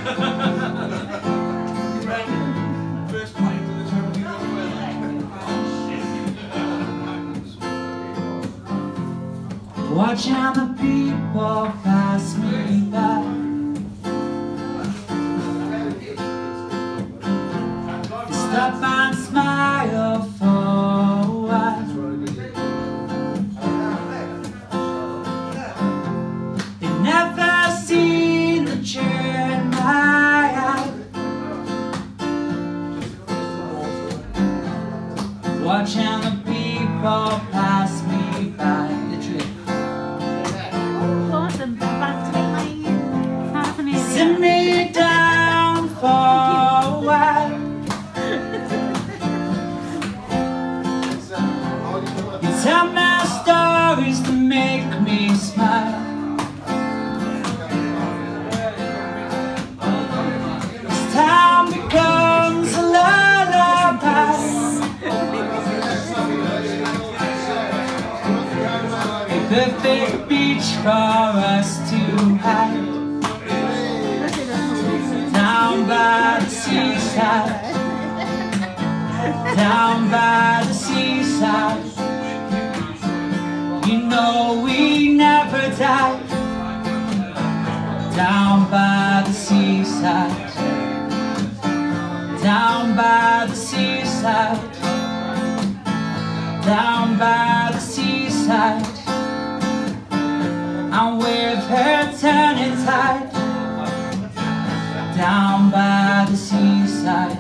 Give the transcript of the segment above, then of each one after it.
First plane to the Germany. Watch how the people pass me by. Stop and smile for a while. They've never seen the tear in my eye. Watch how the people pass me by. Sit me down for a while. You tell me stories to make me smile. This town becomes a lullaby. A perfect beach for us to hide. Down by the seaside. Down by the seaside. You know we never die. Down by the seaside. Down by the seaside. Down by the seaside. I'm with her turning tide. Down by the seaside.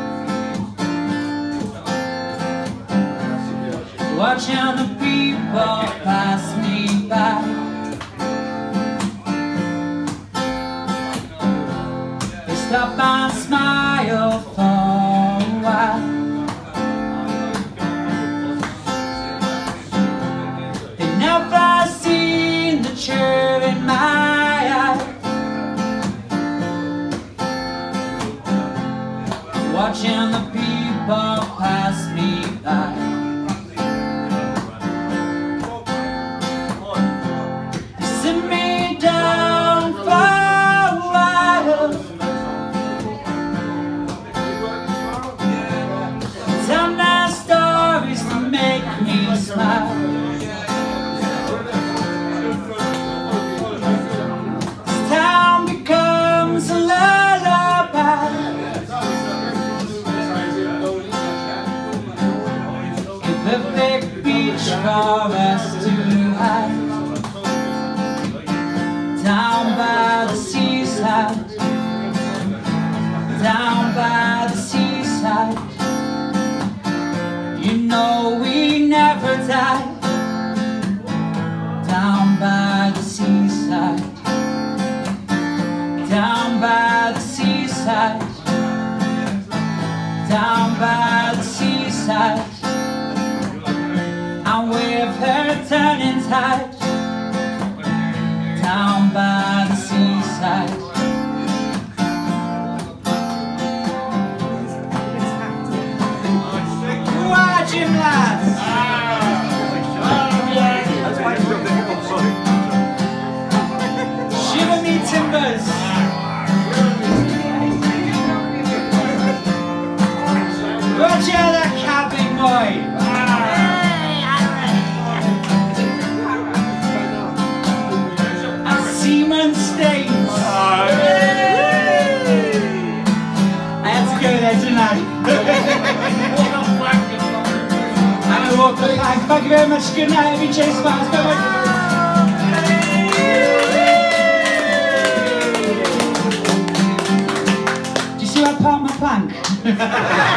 Watch how the people pass me by. They stop and smile for a while. They've never seen the tear in my eye. Watching the people pass me by. Sit me down for a while. Tell me stories to make me smile. This town becomes a lullaby. A perfect beach for us to hide. Down by the seaside. Down by the seaside. You know we never die. Down by the seaside. Down by the seaside. Down by the seaside. I'm with her turning tide. Down by the seaside. Watch him, lads! Shiver me timbers! Watch out that cabin boy! Seaman stains. I had to go there tonight. I'm gonna walk the plank. Thank you very much. Good night. Have you chased fans? Bye bye. Do you see I parked my plank?